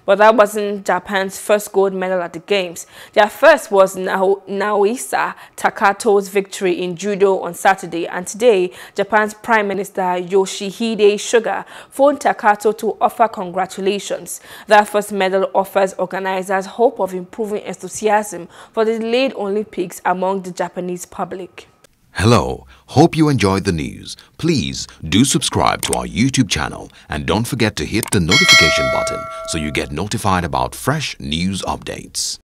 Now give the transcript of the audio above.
But that wasn't Japan's first gold medal at the Games. Their first was Naohisa Takato's victory in Judo on Saturday, and today, Japan's Prime Minister Yoshihide Suga phoned Takato to offer congratulations. That first medal offers organizers hope of improving enthusiasm for the delayed Olympics among the Japanese public. Hello, hope you enjoyed the news. Please do subscribe to our YouTube channel and don't forget to hit the notification button so you get notified about fresh news updates.